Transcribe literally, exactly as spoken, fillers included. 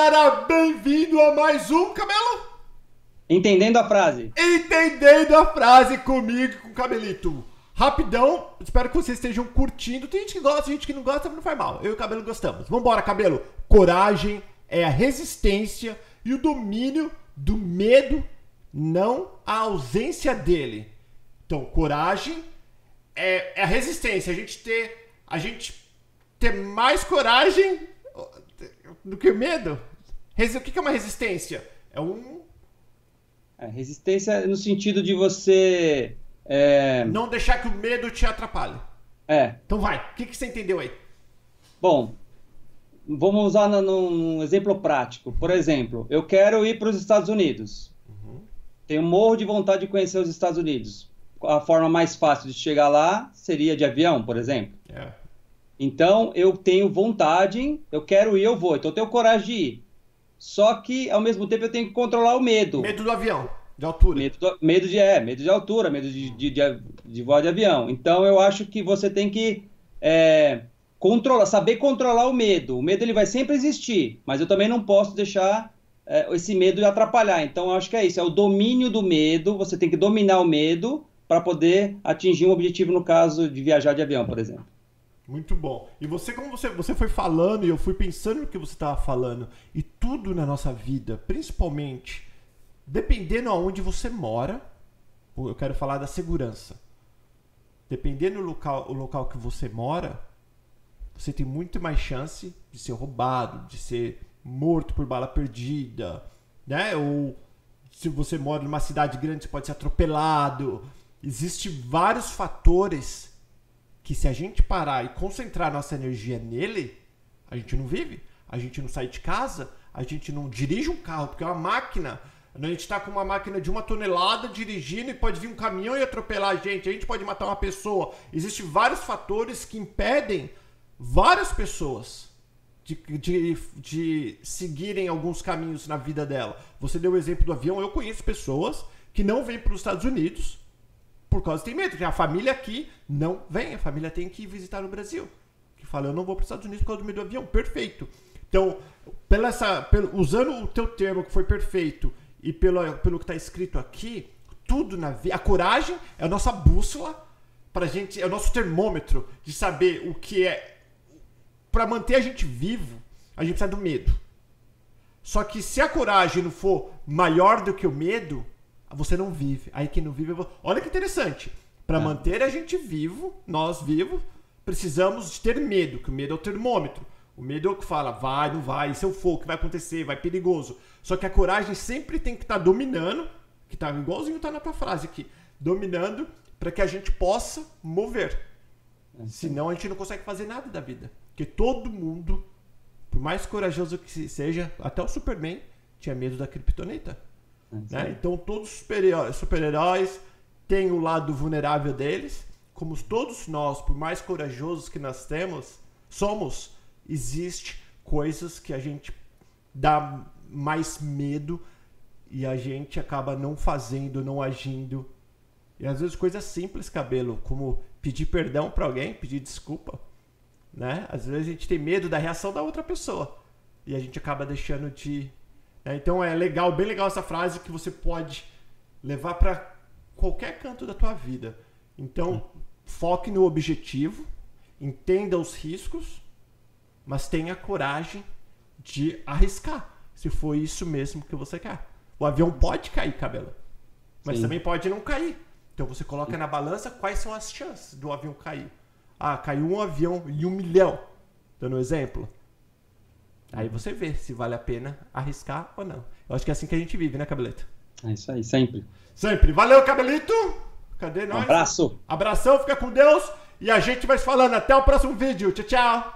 galera, bem-vindo a mais um, Cabelo? Entendendo a frase. Entendendo a frase comigo e com o Cabelito. Rapidão, espero que vocês estejam curtindo. Tem gente que gosta, gente que não gosta, mas não faz mal. Eu e o Cabelo gostamos. Vambora, Cabelo. Coragem é a resistência e o domínio do medo, não a ausência dele. Então, coragem é, é a resistência. A gente ter, a gente ter mais coragem do que medo. O que é uma resistência? É um... É, resistência no sentido de você... É... Não deixar que o medo te atrapalhe. É. Então vai, o que, que você entendeu aí? Bom, vamos usar num exemplo prático. Por exemplo, eu quero ir para os Estados Unidos. Uhum. Tenho um morro de vontade de conhecer os Estados Unidos. A forma mais fácil de chegar lá seria de avião, por exemplo. É. Então, eu tenho vontade, eu quero ir, eu vou. Então, eu tenho coragem de ir. Só que, ao mesmo tempo, eu tenho que controlar o medo. Medo do avião, de altura. Medo, do, medo, de, é, medo de altura, medo de, de, de, de voar de avião. Então, eu acho que você tem que é, controlar, saber controlar o medo. O medo ele vai sempre existir, mas eu também não posso deixar é, esse medo atrapalhar. Então, eu acho que é isso, é o domínio do medo. Você tem que dominar o medo para poder atingir um objetivo, no caso de viajar de avião, por exemplo. Muito bom. E você, como você, você foi falando, e eu fui pensando no que você estava falando, e tudo na nossa vida, principalmente, dependendo aonde você mora, eu quero falar da segurança. Dependendo do local, o local que você mora, você tem muito mais chance de ser roubado, de ser morto por bala perdida, né? Ou se você mora numa cidade grande, você pode ser atropelado. Existem vários fatores que se a gente parar e concentrar nossa energia nele, a gente não vive, a gente não sai de casa, a gente não dirige um carro, porque é uma máquina. A gente está com uma máquina de uma tonelada dirigindo e pode vir um caminhão e atropelar a gente, a gente pode matar uma pessoa. Existem vários fatores que impedem várias pessoas de, de, de seguirem alguns caminhos na vida dela. Você deu o exemplo do avião, eu conheço pessoas que não vêm para os Estados Unidos por causa tem medo, porque a família aqui não vem, a família tem que ir visitar no Brasil. Que fala, eu não vou para os Estados Unidos por causa do medo do avião. Perfeito. Então, pela essa, pelo, usando o teu termo que foi perfeito e pelo, pelo que está escrito aqui, tudo na vida, a coragem é a nossa bússola pra gente, é o nosso termômetro de saber o que é. Para manter a gente vivo, a gente precisa do medo. Só que se a coragem não for maior do que o medo, você não vive. Aí quem não vive... Eu vou... Olha que interessante. Para é. manter a gente vivo, nós vivos, precisamos de ter medo, que o medo é o termômetro. O medo é o que fala, vai, não vai, e se eu for, o que vai acontecer, vai perigoso. Só que a coragem sempre tem que estar tá dominando, que tá igualzinho tá na tua frase aqui, dominando para que a gente possa mover. É. Senão a gente não consegue fazer nada da vida. Porque todo mundo, por mais corajoso que seja, até o Superman tinha medo da criptonita. Né? Então todos os super-heróis, super-heróis têm o lado vulnerável deles, como todos nós, por mais corajosos que nós temos, somos, existe coisas que a gente dá mais medo e a gente acaba não fazendo, não agindo. E às vezes coisas simples, Cabelo, como pedir perdão para alguém, pedir desculpa, né? Às vezes a gente tem medo da reação da outra pessoa e a gente acaba deixando de... Então é legal, bem legal essa frase que você pode levar para qualquer canto da tua vida. Então, foque no objetivo, entenda os riscos, mas tenha coragem de arriscar, se for isso mesmo que você quer. O avião pode cair, Cabelo, mas Sim. também pode não cair. Então você coloca Sim. na balança quais são as chances do avião cair. Ah, caiu um avião em um milhão, dando um exemplo. Aí você vê se vale a pena arriscar ou não. Eu acho que é assim que a gente vive, né, Cabelito? É isso aí, sempre. Sempre. Valeu, Cabelito! Cadê nós? Um abraço. Abração, fica com Deus. E a gente vai se falando. Até o próximo vídeo. Tchau, tchau.